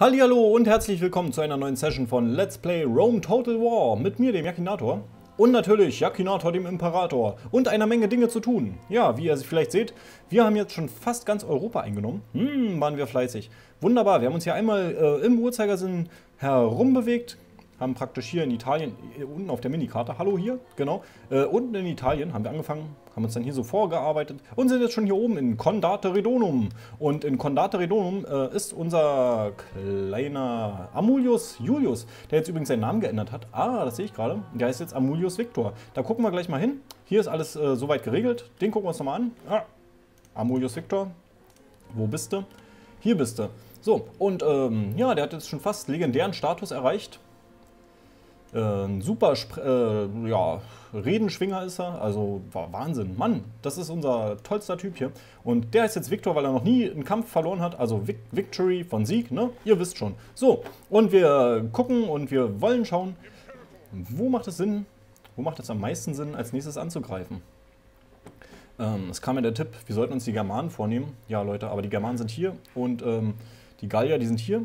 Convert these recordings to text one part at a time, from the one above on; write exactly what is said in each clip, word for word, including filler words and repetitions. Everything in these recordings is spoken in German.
Hallihallo und herzlich willkommen zu einer neuen Session von Let's Play Rome Total War mit mir, dem Yakinator. Und natürlich Yakinator, dem Imperator. Und einer Menge Dinge zu tun. Ja, wie ihr vielleicht seht, wir haben jetzt schon fast ganz Europa eingenommen. Hm, waren wir fleißig. Wunderbar, wir haben uns hier einmal äh, im Uhrzeigersinn herumbewegt. Haben praktisch hier in Italien, äh, unten auf der Minikarte, hallo hier, genau, äh, unten in Italien haben wir angefangen, haben uns dann hier so vorgearbeitet und sind jetzt schon hier oben in Condate Redonum. Und in Condate Redonum äh, ist unser kleiner Amulius Julius, der jetzt übrigens seinen Namen geändert hat. Ah, das sehe ich gerade. Der heißt jetzt Amulius Victor. Da gucken wir gleich mal hin. Hier ist alles äh, soweit geregelt. Den gucken wir uns nochmal an. Ah, Amulius Victor, wo bist du? Hier bist du. So, und ähm, ja, der hat jetzt schon fast legendären Status erreicht. Ein super Sp äh, ja, Redenschwinger ist er, also Wahnsinn. Mann, das ist unser tollster Typ hier. Und der ist jetzt Victor, weil er noch nie einen Kampf verloren hat, also Vic Victory von Sieg, ne? Ihr wisst schon. So, und wir gucken und wir wollen schauen, wo macht es Sinn, wo macht es am meisten Sinn, als nächstes anzugreifen. Ähm, es kam ja der Tipp, wir sollten uns die Germanen vornehmen. Ja Leute, aber die Germanen sind hier und ähm, die Gallier, die sind hier.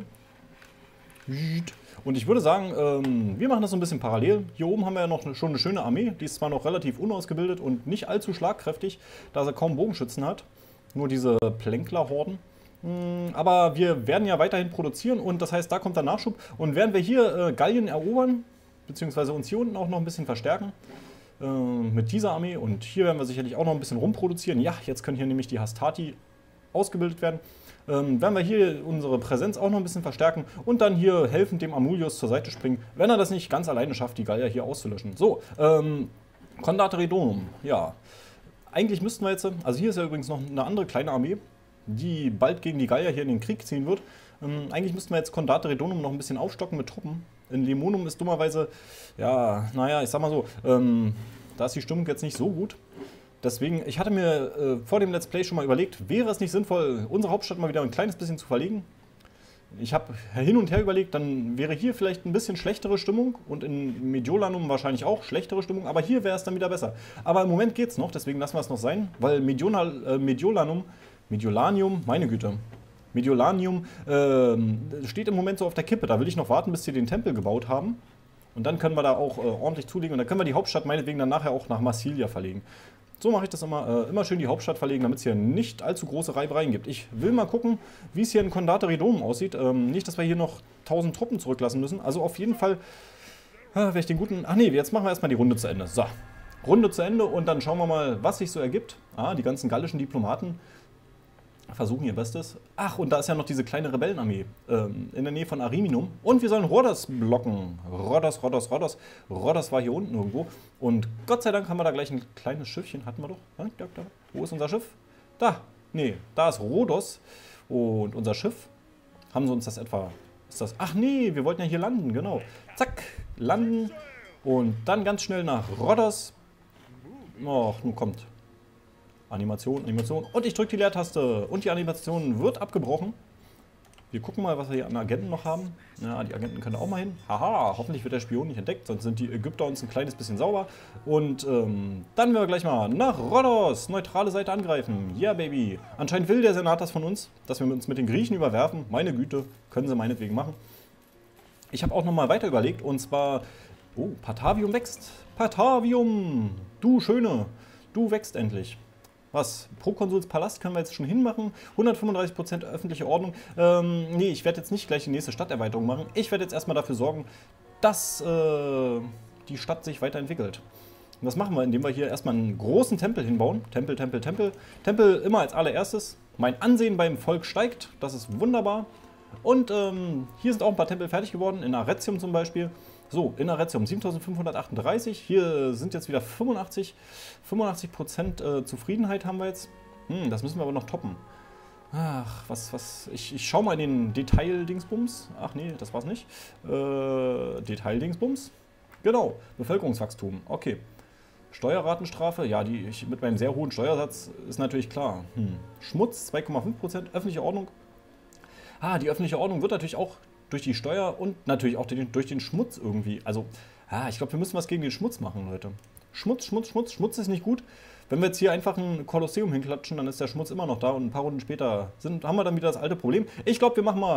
Und ich würde sagen, ähm, wir machen das so ein bisschen parallel. Hier oben haben wir ja noch eine, schon eine schöne Armee. Die ist zwar noch relativ unausgebildet und nicht allzu schlagkräftig, da sie kaum Bogenschützen hat. Nur diese Plänkler-Horden. Hm, aber wir werden ja weiterhin produzieren und das heißt, da kommt der Nachschub. Und während wir hier äh, Gallien erobern, beziehungsweise uns hier unten auch noch ein bisschen verstärken, äh, mit dieser Armee. Und hier werden wir sicherlich auch noch ein bisschen rumproduzieren. Ja, jetzt können hier nämlich die Hastati ausgebildet werden. Ähm, werden wir hier unsere Präsenz auch noch ein bisschen verstärken und dann hier helfend dem Amulius zur Seite springen, wenn er das nicht ganz alleine schafft, die Gallier hier auszulöschen. So, ähm, Condate Redonum, ja. Eigentlich müssten wir jetzt, also hier ist ja übrigens noch eine andere kleine Armee, die bald gegen die Gallier hier in den Krieg ziehen wird. Ähm, eigentlich müssten wir jetzt Condate Redonum noch ein bisschen aufstocken mit Truppen. In Lemonum ist dummerweise, ja, naja, ich sag mal so, ähm, da ist die Stimmung jetzt nicht so gut. Deswegen, ich hatte mir äh, vor dem Let's Play schon mal überlegt, wäre es nicht sinnvoll, unsere Hauptstadt mal wieder ein kleines bisschen zu verlegen? Ich habe hin und her überlegt, dann wäre hier vielleicht ein bisschen schlechtere Stimmung und in Mediolanum wahrscheinlich auch schlechtere Stimmung, aber hier wäre es dann wieder besser. Aber im Moment geht es noch, deswegen lassen wir es noch sein, weil Medional, äh, Mediolanum, Mediolanium, meine Güte, Mediolanium äh, steht im Moment so auf der Kippe. Da will ich noch warten, bis sie den Tempel gebaut haben. Und dann können wir da auch äh, ordentlich zulegen und dann können wir die Hauptstadt meinetwegen dann nachher auch nach Marsilia verlegen. So mache ich das immer, äh, immer schön die Hauptstadt verlegen, damit es hier nicht allzu große Reibereien gibt. Ich will mal gucken, wie es hier in Condate Redonum aussieht. Ähm, nicht, dass wir hier noch tausend Truppen zurücklassen müssen. Also auf jeden Fall, äh, wenn ich den guten... Ach nee, jetzt machen wir erstmal die Runde zu Ende. So, Runde zu Ende und dann schauen wir mal, was sich so ergibt. Ah, die ganzen gallischen Diplomaten versuchen ihr Bestes. Ach, und da ist ja noch diese kleine Rebellenarmee ähm, in der Nähe von Ariminum. Und wir sollen Rhodos blocken. Rhodos, Rhodos, Rhodos. Rhodos war hier unten irgendwo. Und Gott sei Dank haben wir da gleich ein kleines Schiffchen. Hatten wir doch. Ja, da, da. Wo ist unser Schiff? Da. Nee, da ist Rhodos. Und unser Schiff. Haben sie uns das etwa... Ist das... Ach nee, wir wollten ja hier landen. Genau. Zack. Landen. Und dann ganz schnell nach Rhodos. Och, nun kommt... Animation, Animation. Und ich drücke die Leertaste. Und die Animation wird abgebrochen. Wir gucken mal, was wir hier an Agenten noch haben. Ja, die Agenten können auch mal hin. Haha, hoffentlich wird der Spion nicht entdeckt, sonst sind die Ägypter uns ein kleines bisschen sauber. Und ähm, dann werden wir gleich mal nach Rhodos, neutrale Seite angreifen. Yeah, Baby. Anscheinend will der Senat das von uns, dass wir uns mit den Griechen überwerfen. Meine Güte, können sie meinetwegen machen. Ich habe auch nochmal weiter überlegt und zwar... Oh, Patavium wächst. Patavium, du Schöne, du wächst endlich. Was? Prokonsuls Palast können wir jetzt schon hinmachen. hundertfünfunddreißig Prozent öffentliche Ordnung. Ähm, nee, ich werde jetzt nicht gleich die nächste Stadterweiterung machen. Ich werde jetzt erstmal dafür sorgen, dass äh, die Stadt sich weiterentwickelt. Und das machen wir, indem wir hier erstmal einen großen Tempel hinbauen. Tempel, Tempel, Tempel. Tempel immer als allererstes. Mein Ansehen beim Volk steigt. Das ist wunderbar. Und ähm, hier sind auch ein paar Tempel fertig geworden. In Arretium zum Beispiel. So, in Arretium siebentausendfünfhundertachtunddreißig, hier sind jetzt wieder fünfundachtzig Prozent äh, Zufriedenheit haben wir jetzt. Hm, das müssen wir aber noch toppen. Ach, was, was, ich, ich schau mal in den Detail-Dingsbums. Ach nee, das war's nicht. Äh, Detail-Dingsbums. Genau, Bevölkerungswachstum, okay. Steuerratenstrafe, ja, die ich, mit meinem sehr hohen Steuersatz ist natürlich klar. Hm. Schmutz, zwei Komma fünf Prozent, öffentliche Ordnung. Ah, die öffentliche Ordnung wird natürlich auch durch die Steuer und natürlich auch durch den Schmutz irgendwie. Also, ah, ich glaube, wir müssen was gegen den Schmutz machen, Leute. Schmutz, Schmutz, Schmutz. Schmutz ist nicht gut. Wenn wir jetzt hier einfach ein Kolosseum hinklatschen, dann ist der Schmutz immer noch da und ein paar Runden später sind, haben wir dann wieder das alte Problem. Ich glaube, wir machen mal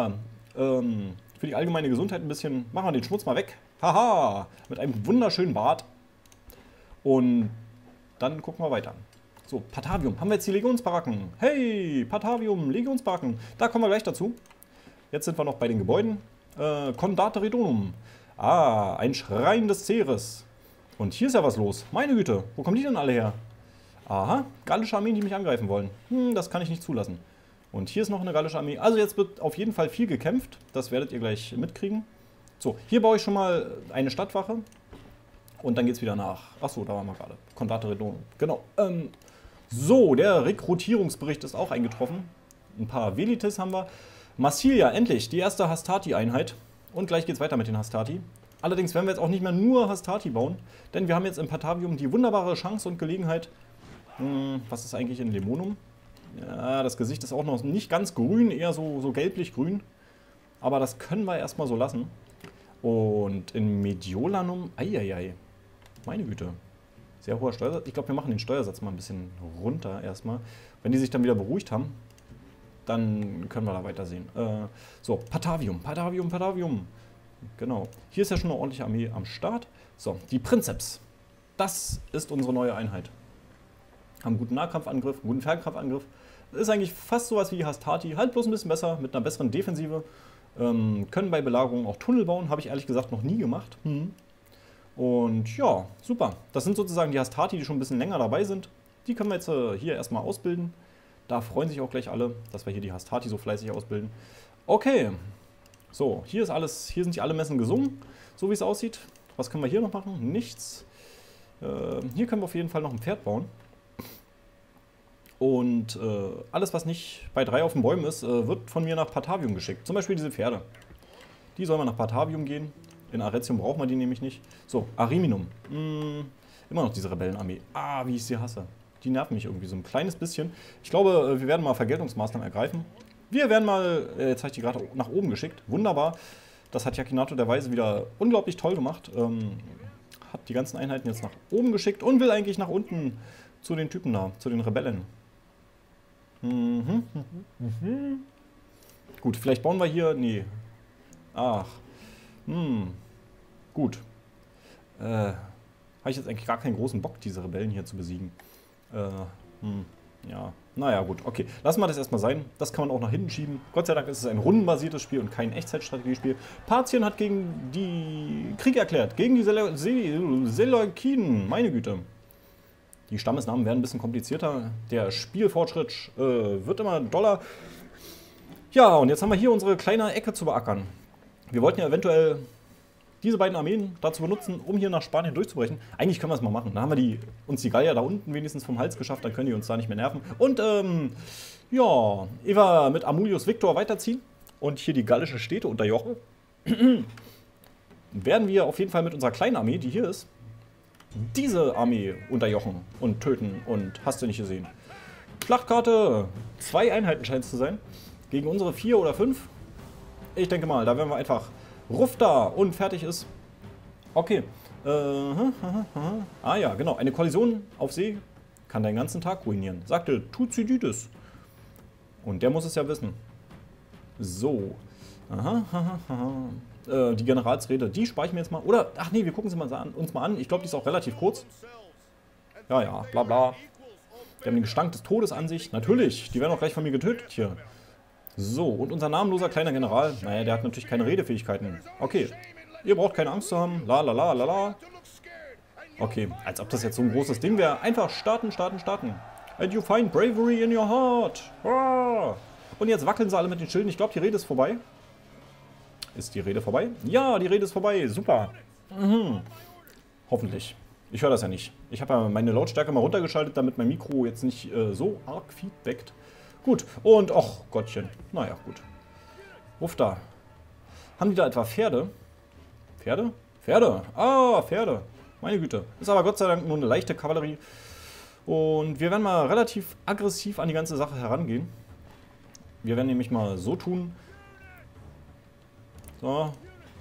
Ähm, für die allgemeine Gesundheit ein bisschen. Machen wir den Schmutz mal weg. Haha! Mit einem wunderschönen Bart. Und dann gucken wir weiter. So, Patavium. Haben wir jetzt die Legionsbaracken? Hey, Patavium, Legionsbaracken. Da kommen wir gleich dazu. Jetzt sind wir noch bei den Gebäuden. Äh, Condate Redonum. Ah, ein Schrein des Ceres. Und hier ist ja was los. Meine Güte, wo kommen die denn alle her? Aha, gallische Armeen, die mich angreifen wollen. Hm, das kann ich nicht zulassen. Und hier ist noch eine gallische Armee. Also jetzt wird auf jeden Fall viel gekämpft. Das werdet ihr gleich mitkriegen. So, hier baue ich schon mal eine Stadtwache. Und dann geht es wieder nach. Achso, da waren wir gerade. Condate Redonum. Genau. Ähm, so, der Rekrutierungsbericht ist auch eingetroffen. Ein paar Velites haben wir. Massilia, endlich, die erste Hastati-Einheit. Und gleich geht es weiter mit den Hastati. Allerdings werden wir jetzt auch nicht mehr nur Hastati bauen. Denn wir haben jetzt im Patavium die wunderbare Chance und Gelegenheit. Hm, was ist eigentlich in Lemonum? Ja, das Gesicht ist auch noch nicht ganz grün, eher so, so gelblich-grün. Aber das können wir erstmal so lassen. Und in Mediolanum, eieiei, meine Güte, sehr hoher Steuersatz. Ich glaube, wir machen den Steuersatz mal ein bisschen runter erstmal. Wenn die sich dann wieder beruhigt haben, dann können wir da weitersehen. Äh, so, Patavium, Patavium, Patavium. Genau. Hier ist ja schon eine ordentliche Armee am Start. So, die Prinzeps. Das ist unsere neue Einheit. Haben einen guten Nahkampfangriff, einen guten Fernkampfangriff. Das ist eigentlich fast sowas wie die Hastati, halt bloß ein bisschen besser, mit einer besseren Defensive. Ähm, können bei Belagerungen auch Tunnel bauen, habe ich ehrlich gesagt noch nie gemacht. Hm. Und ja, super. Das sind sozusagen die Hastati, die schon ein bisschen länger dabei sind. Die können wir jetzt äh, hier erstmal ausbilden. Da freuen sich auch gleich alle, dass wir hier die Hastati so fleißig ausbilden. Okay, so, hier ist alles, hier sind die alle Messen gesungen, so wie es aussieht. Was können wir hier noch machen? Nichts. Äh, hier können wir auf jeden Fall noch ein Pferd bauen. Und äh, alles, was nicht bei drei auf den Bäumen ist, äh, wird von mir nach Patavium geschickt. Zum Beispiel diese Pferde. Die sollen wir nach Patavium gehen. In Arretium brauchen wir die nämlich nicht. So, Ariminum. Hm, immer noch diese Rebellenarmee. Ah, wie ich sie hasse. Die nerven mich irgendwie so ein kleines bisschen. Ich glaube, wir werden mal Vergeltungsmaßnahmen ergreifen. Wir werden mal, äh, jetzt habe ich die gerade nach oben geschickt. Wunderbar. Das hat Yakinato der Weise wieder unglaublich toll gemacht. Ähm, hat die ganzen Einheiten jetzt nach oben geschickt und will eigentlich nach unten zu den Typen da, zu den Rebellen. Mhm. Mhm. Gut, vielleicht bauen wir hier. Nee. Ach. Hm. Gut. Äh, habe ich jetzt eigentlich gar keinen großen Bock, diese Rebellen hier zu besiegen. Äh, hm. Ja. Naja, gut. Okay. Lassen wir das erstmal sein. Das kann man auch nach hinten schieben. Gott sei Dank ist es ein rundenbasiertes Spiel und kein Echtzeitstrategiespiel. Partien hat gegen die Krieg erklärt. Gegen die Sele Sele Seleukiden. Meine Güte. Die Stammesnamen werden ein bisschen komplizierter. Der Spielfortschritt äh, wird immer doller. Ja, und jetzt haben wir hier unsere kleine Ecke zu beackern. Wir wollten ja eventuell diese beiden Armeen dazu benutzen, um hier nach Spanien durchzubrechen. Eigentlich können wir es mal machen. Dann haben wir die, uns die Gallier da unten wenigstens vom Hals geschafft. Dann können die uns da nicht mehr nerven. Und ähm, ja, Eva mit Amulius Victor weiterziehen und hier die gallischen Städte unterjochen. Werden wir auf jeden Fall mit unserer kleinen Armee, die hier ist, diese Armee unterjochen und töten und hast du nicht gesehen. Schlachtkarte. Zwei Einheiten scheint es zu sein. Gegen unsere vier oder fünf. Ich denke mal, da werden wir einfach Ruff da und fertig ist. Okay. Äh, ah ja, genau. Eine Kollision auf See kann deinen ganzen Tag ruinieren, sagte Thucydides. Und der muss es ja wissen. So. Aha, aha, aha. Äh, die Generalsrede, die spare ich mir jetzt mal. Oder, ach nee, wir gucken sie mal an, uns mal an. Ich glaube, die ist auch relativ kurz. Ja, ja, bla bla. Die haben den Gestank des Todes an sich. Natürlich, die werden auch gleich von mir getötet hier. So, und unser namenloser kleiner General, naja, der hat natürlich keine Redefähigkeiten. Okay, ihr braucht keine Angst zu haben. La la la la la. Okay, als ob das jetzt so ein großes Ding wäre. Einfach starten, starten, starten. And you find bravery in your heart. Ah. Und jetzt wackeln sie alle mit den Schilden. Ich glaube, die Rede ist vorbei. Ist die Rede vorbei? Ja, die Rede ist vorbei. Super. Mhm. Hoffentlich. Ich höre das ja nicht. Ich habe ja meine Lautstärke mal runtergeschaltet, damit mein Mikro jetzt nicht äh, so arg feedbackt. Gut. Und, ach Gottchen. Naja, gut. Ruff da. Haben die da etwa Pferde? Pferde? Pferde. Ah, Pferde. Meine Güte. Ist aber Gott sei Dank nur eine leichte Kavallerie. Und wir werden mal relativ aggressiv an die ganze Sache herangehen. Wir werden nämlich mal so tun. So.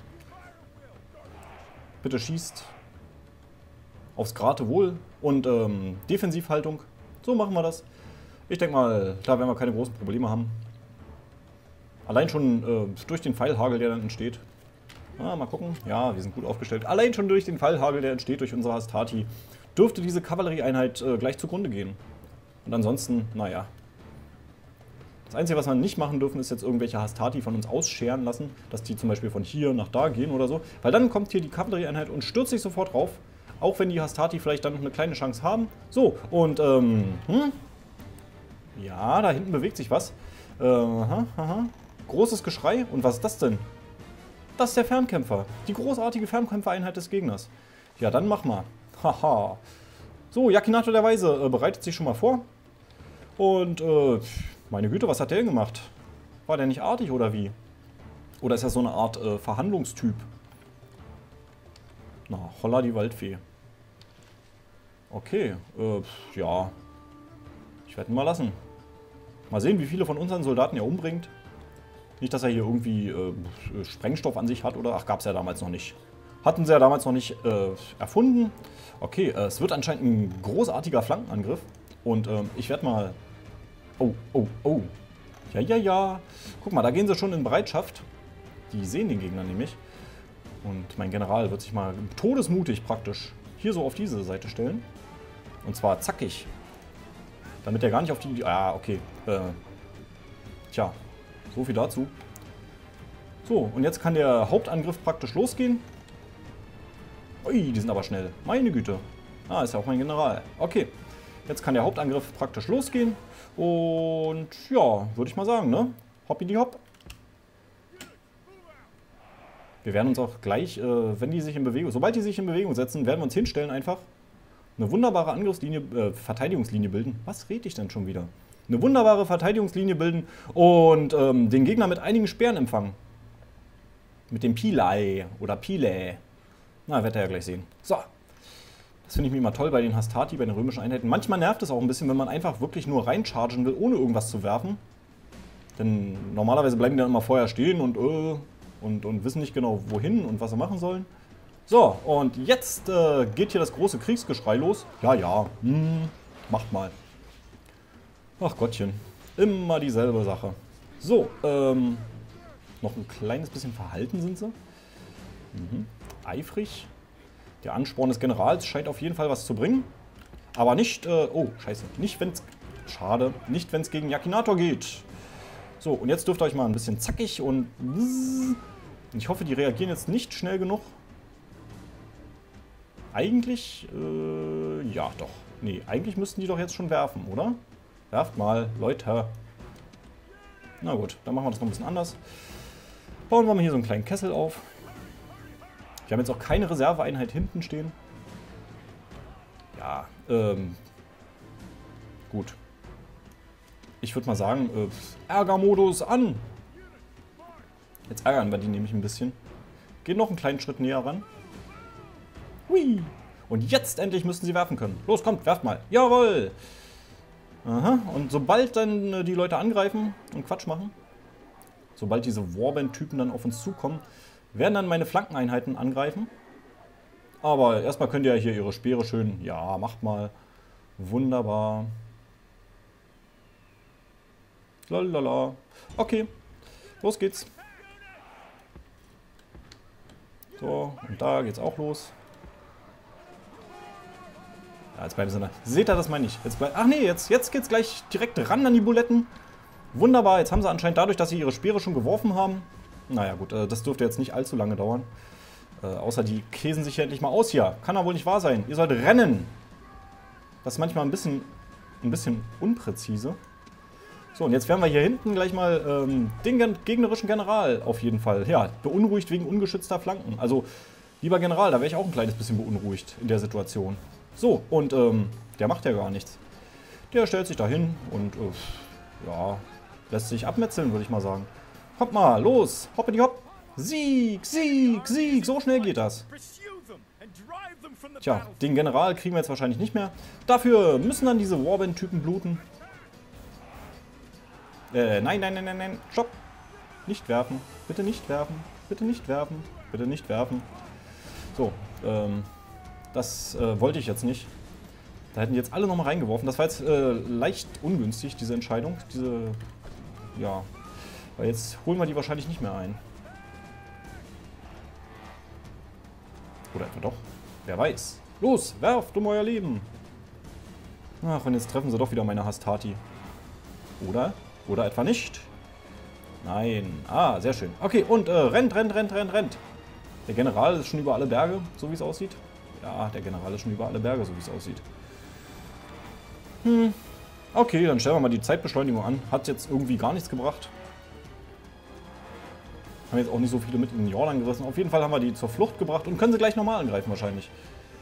Bitte schießt aufs Geratewohl und ähm, Defensivhaltung. So machen wir das. Ich denke mal, klar werden wir keine großen Probleme haben. Allein schon äh, durch den Pfeilhagel, der dann entsteht. Ah, mal gucken. Ja, wir sind gut aufgestellt. Allein schon durch den Pfeilhagel, der entsteht durch unsere Hastati, dürfte diese Kavallerieeinheit äh, gleich zugrunde gehen. Und ansonsten, naja. Das Einzige, was wir nicht machen dürfen, ist jetzt irgendwelche Hastati von uns ausscheren lassen, dass die zum Beispiel von hier nach da gehen oder so. Weil dann kommt hier die Kavallerieeinheit und stürzt sich sofort drauf. Auch wenn die Hastati vielleicht dann noch eine kleine Chance haben. So, und ähm, hm? Ja, da hinten bewegt sich was. Äh, aha, aha. Großes Geschrei. Und was ist das denn? Das ist der Fernkämpfer. Die großartige Fernkämpfereinheit des Gegners. Ja, dann mach mal. Haha. So, Yakinator der Weise äh, bereitet sich schon mal vor. Und, äh, meine Güte, was hat der denn gemacht? War der nicht artig oder wie? Oder ist er so eine Art äh, Verhandlungstyp? Na, holla die Waldfee. Okay, äh, ja. Ich werde ihn mal lassen. Mal sehen, wie viele von unseren Soldaten er umbringt. Nicht, dass er hier irgendwie äh, Sprengstoff an sich hat, oder? Ach, gab es ja damals noch nicht. Hatten sie ja damals noch nicht äh, erfunden. Okay, äh, es wird anscheinend ein großartiger Flankenangriff. Und äh, ich werde mal... Oh, oh, oh. Ja, ja, ja. Guck mal, da gehen sie schon in Bereitschaft. Die sehen den Gegner nämlich. Und mein General wird sich mal todesmutig praktisch hier so auf diese Seite stellen. Und zwar zackig. Damit er gar nicht auf die... Ah, okay. Äh, tja, so viel dazu. So, und jetzt kann der Hauptangriff praktisch losgehen. Ui, die sind aber schnell. Meine Güte. Ah, ist ja auch mein General. Okay. Jetzt kann der Hauptangriff praktisch losgehen. Und ja, würde ich mal sagen, ne? Hoppi die hopp. Wir werden uns auch gleich, äh, wenn die sich in Bewegung, sobald die sich in Bewegung setzen, werden wir uns hinstellen einfach. Eine wunderbare Angriffslinie, äh, Verteidigungslinie bilden. Was rede ich denn schon wieder? Eine wunderbare Verteidigungslinie bilden und ähm, den Gegner mit einigen Speeren empfangen. Mit dem Pilei oder Pilä. Na, wird er ja gleich sehen. So. Das finde ich mir immer toll bei den Hastati, bei den römischen Einheiten. Manchmal nervt es auch ein bisschen, wenn man einfach wirklich nur reinchargen will, ohne irgendwas zu werfen. Denn normalerweise bleiben die dann immer vorher stehen und, äh, und, und wissen nicht genau, wohin und was sie machen sollen. So, und jetzt äh, geht hier das große Kriegsgeschrei los. Ja, ja, hm, macht mal. Ach Gottchen, immer dieselbe Sache. So, ähm, noch ein kleines bisschen verhalten sind sie. Mhm. Eifrig. Der Ansporn des Generals scheint auf jeden Fall was zu bringen. Aber nicht, äh, oh, scheiße, nicht wenn's, schade, nicht wenn es gegen Yakinator geht. So, und jetzt dürft ihr euch mal ein bisschen zackig und ich hoffe, die reagieren jetzt nicht schnell genug. Eigentlich, äh, ja doch. Nee, eigentlich müssten die doch jetzt schon werfen, oder? Werft mal, Leute. Na gut, dann machen wir das noch ein bisschen anders. Bauen wir mal hier so einen kleinen Kessel auf. Wir haben jetzt auch keine Reserveeinheit hinten stehen. Ja, ähm, gut. Ich würde mal sagen, äh, Ärgermodus an. Jetzt ärgern wir die nämlich ein bisschen. Gehen noch einen kleinen Schritt näher ran. Hui. Und jetzt endlich müssten sie werfen können. Los, kommt, werft mal. Jawohl. Aha. Und sobald dann äh, die Leute angreifen und Quatsch machen, sobald diese Warband-Typen dann auf uns zukommen, werden dann meine Flankeneinheiten angreifen. Aber erstmal könnt ihr ja hier ihre Speere schön... Ja, macht mal. Wunderbar. Lalala. Okay, los geht's. So, und da geht's auch los. Ja, jetzt bleiben sie da. Seht ihr, das meine ich. Jetzt bleib... Ach nee, jetzt, jetzt geht's gleich direkt ran an die Buletten. Wunderbar, jetzt haben sie anscheinend dadurch, dass sie ihre Speere schon geworfen haben. Naja gut, äh, das dürfte jetzt nicht allzu lange dauern. Äh, außer die käsen sich ja endlich mal aus hier. Kann ja wohl nicht wahr sein. Ihr sollt rennen. Das ist manchmal ein bisschen, ein bisschen unpräzise. So, und jetzt werden wir hier hinten gleich mal ähm, den gegnerischen General auf jeden Fall. Ja, beunruhigt wegen ungeschützter Flanken. Also, lieber General, da wäre ich auch ein kleines bisschen beunruhigt in der Situation. So, und ähm, der macht ja gar nichts. Der stellt sich da hin und äh, ja, lässt sich abmetzeln, würde ich mal sagen. Kommt mal, los, hoppe die hopp. Sieg, Sieg, Sieg, so schnell geht das. Tja, den General kriegen wir jetzt wahrscheinlich nicht mehr. Dafür müssen dann diese Warband-Typen bluten. Äh, nein, nein, nein, nein, nein, stopp. Nicht werfen, bitte nicht werfen, bitte nicht werfen, bitte nicht werfen. So, ähm, das äh, wollte ich jetzt nicht. Da hätten die jetzt alle nochmal reingeworfen. Das war jetzt äh, leicht ungünstig, diese Entscheidung. Diese, ja, Weil jetzt holen wir die wahrscheinlich nicht mehr ein. Oder etwa doch. Wer weiß. Los, werft um euer Leben. Ach, und jetzt treffen sie doch wieder meine Hastati. Oder? Oder etwa nicht? Nein. Ah, sehr schön. Okay, und äh, rennt, rennt, rennt, rennt, rennt. Der General ist schon über alle Berge, so wie es aussieht. Ja, der General ist schon über alle Berge, so wie es aussieht. Hm. Okay, dann stellen wir mal die Zeitbeschleunigung an. Hat jetzt irgendwie gar nichts gebracht. Haben jetzt auch nicht so viele mit in den Jordan gerissen. Auf jeden Fall haben wir die zur Flucht gebracht und können sie gleich nochmal angreifen wahrscheinlich.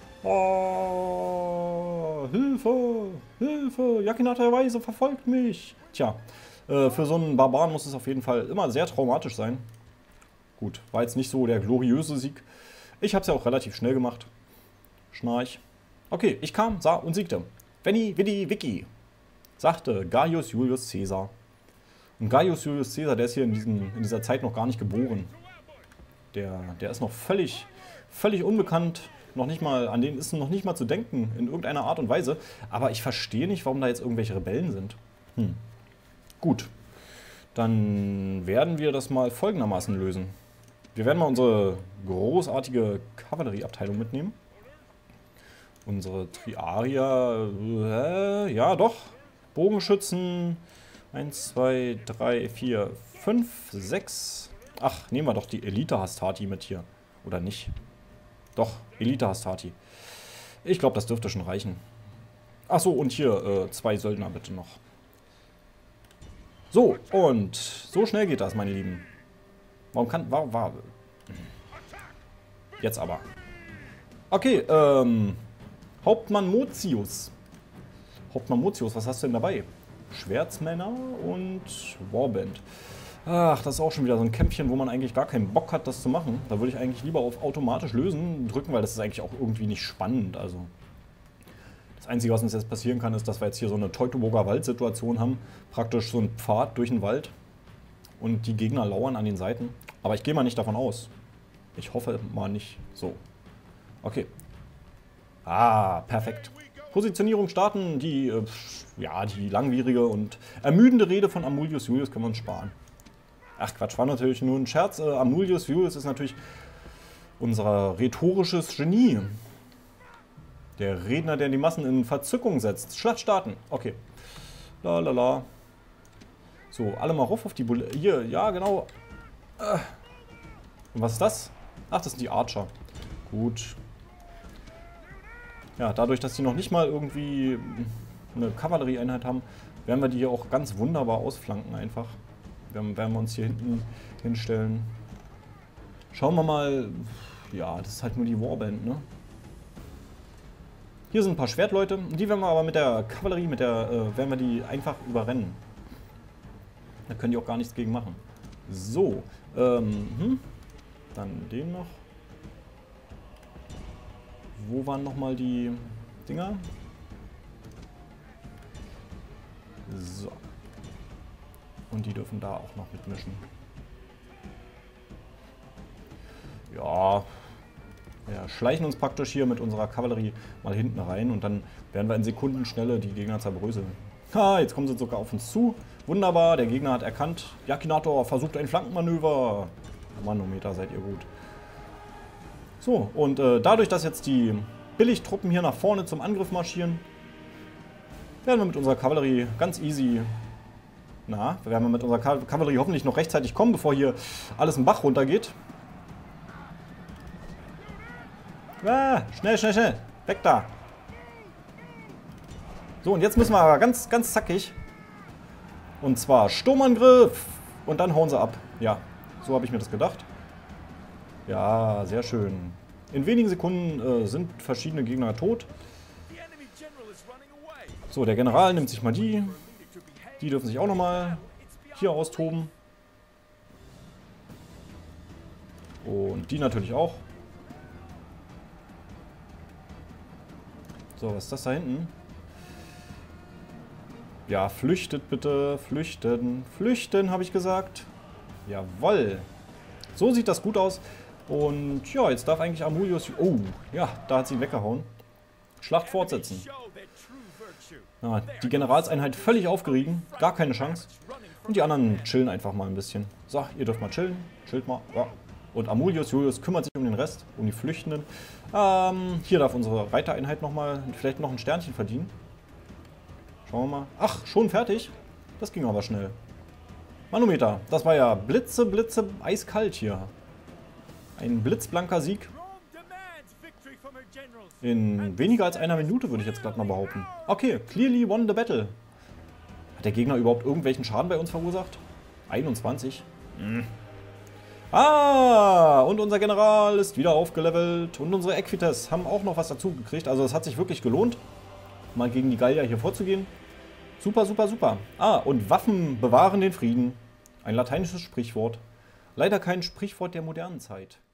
Oh, Hilfe! Hilfe! Yakinata der Weise verfolgt mich! Tja, äh, für so einen Barbaren muss es auf jeden Fall immer sehr traumatisch sein. Gut, war jetzt nicht so der gloriöse Sieg. Ich habe es ja auch relativ schnell gemacht. Schnarch. Okay, ich kam, sah und siegte. Venni, Vidi, Vici, sagte Gaius Julius Caesar. Und Gaius Julius Caesar, der ist hier in, diesen, in dieser Zeit noch gar nicht geboren. Der, der ist noch völlig, völlig unbekannt. Noch nicht mal, an den ist noch nicht mal zu denken, in irgendeiner Art und Weise. Aber ich verstehe nicht, warum da jetzt irgendwelche Rebellen sind. Hm. Gut. Dann werden wir das mal folgendermaßen lösen. Wir werden mal unsere großartige Kavallerieabteilung mitnehmen. Unsere Triarier, äh, ja doch. Bogenschützen. eins, zwei, drei, vier, fünf, sechs. Ach, nehmen wir doch die Elite-Hastati mit hier. Oder nicht? Doch, Elite-Hastati. Ich glaube, das dürfte schon reichen. Ach so, und hier äh, zwei Söldner bitte noch. So, und so schnell geht das, meine Lieben. Warum kann... War, war, jetzt aber. Okay, ähm... Hauptmann Motius. Hauptmann Motius, was hast du denn dabei? Schwertsmänner und Warband. Ach, das ist auch schon wieder so ein Kämpfchen, wo man eigentlich gar keinen Bock hat, das zu machen. Da würde ich eigentlich lieber auf automatisch lösen drücken, weil das ist eigentlich auch irgendwie nicht spannend. Also das Einzige, was uns jetzt passieren kann, ist, dass wir jetzt hier so eine Teutoburger Waldsituation haben. Praktisch so ein Pfad durch den Wald. Und die Gegner lauern an den Seiten. Aber ich gehe mal nicht davon aus. Ich hoffe mal nicht so. Okay. Ah, perfekt. Positionierung starten. Die, äh, ja, die langwierige und ermüdende Rede von Amulius Julius können wir uns sparen. Ach Quatsch, war natürlich nur ein Scherz. Äh, Amulius Julius ist natürlich unser rhetorisches Genie. Der Redner, der die Massen in Verzückung setzt. Schlacht starten. Okay. La la la. So, alle mal rauf auf die Bulle. Hier, ja, genau. Äh. Und was ist das? Ach, das sind die Archer. Gut. Ja, dadurch, dass die noch nicht mal irgendwie eine Kavallerieeinheit haben, werden wir die hier auch ganz wunderbar ausflanken einfach. Werden, werden wir uns hier hinten hinstellen. Schauen wir mal. Ja, das ist halt nur die Warband, ne? Hier sind ein paar Schwertleute. Die werden wir aber mit der Kavallerie, mit der, äh, werden wir die einfach überrennen. Da können die auch gar nichts gegen machen. So. Ähm, hm. Dann den noch. Wo waren nochmal die Dinger? So. Und die dürfen da auch noch mitmischen. Ja. Wir schleichen uns praktisch hier mit unserer Kavallerie mal hinten rein und dann werden wir in Sekundenschnelle die Gegner zerbröseln. Ha, jetzt kommen sie sogar auf uns zu. Wunderbar, der Gegner hat erkannt. Yakinator versucht ein Flankenmanöver. Manometer, seid ihr gut. So, und äh, dadurch, dass jetzt die Billigtruppen hier nach vorne zum Angriff marschieren, werden wir mit unserer Kavallerie ganz easy... Na, werden wir mit unserer Kavallerie hoffentlich noch rechtzeitig kommen, bevor hier alles im Bach runtergeht. Ah, schnell, schnell, schnell. Weg da. So, und jetzt müssen wir aber ganz, ganz zackig. Und zwar Sturmangriff. Und dann hauen sie ab. Ja, so habe ich mir das gedacht. Ja, sehr schön. In wenigen Sekunden äh, sind verschiedene Gegner tot. So, der General nimmt sich mal die. Die dürfen sich auch nochmal hier austoben. Und die natürlich auch. So, was ist das da hinten? Ja, flüchtet bitte. Flüchten. Flüchten, habe ich gesagt. Jawoll. So sieht das gut aus. Und ja, jetzt darf eigentlich Amulius... Oh, ja, da hat sie ihn weggehauen. Schlacht fortsetzen. Ja, die Generalseinheit völlig aufgerieben. Gar keine Chance. Und die anderen chillen einfach mal ein bisschen. So, ihr dürft mal chillen. Chillt mal. Ja. Und Amulius Julius kümmert sich um den Rest, um die Flüchtenden. Ähm, hier darf unsere Reitereinheit nochmal, vielleicht noch ein Sternchen verdienen. Schauen wir mal. Ach, schon fertig? Das ging aber schnell. Manometer, das war ja blitze, blitze, eiskalt hier. Ein blitzblanker Sieg. In weniger als einer Minute würde ich jetzt gerade mal behaupten. Okay, clearly won the battle. Hat der Gegner überhaupt irgendwelchen Schaden bei uns verursacht? einundzwanzig. Hm. Ah, und unser General ist wieder aufgelevelt. Und unsere Equites haben auch noch was dazu gekriegt. Also es hat sich wirklich gelohnt, mal gegen die Gallier hier vorzugehen. Super, super, super. Ah, und Waffen bewahren den Frieden. Ein lateinisches Sprichwort. Leider kein Sprichwort der modernen Zeit.